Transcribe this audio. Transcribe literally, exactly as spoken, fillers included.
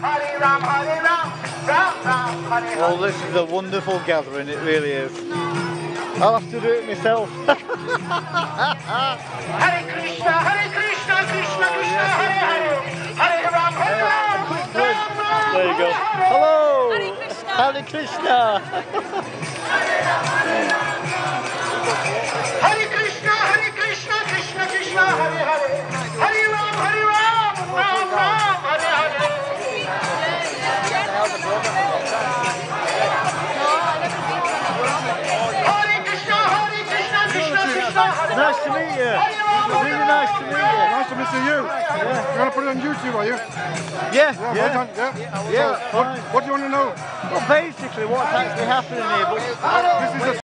Hare Ram, Hare Ram, Ram Ram, Hare Hare. Well, this is a wonderful gathering, it really is. I'll have to do it myself. Hare Krishna, Hare Krishna, Krishna Krishna, Hare Hare. Hare Ram, Hare Ram, Ram Ram, There you go. Hello! Hare Krishna! Hare Krishna, Hare Krishna, Krishna Krishna, Hare Hare. Hare Ram, Hare Ram, Ram Ram, Hare Hare. Hare Krishna, Hare Krishna, Krishna Krishna, Hare Nice to meet you. Really nice to meet you. Nice to meet you. Yeah. You're going to put it on YouTube, are you? Yeah, Yeah. yeah. Well done. Yeah. Yeah, So, what, fine. what do you want to know? Well, basically what's actually happening here, but This is a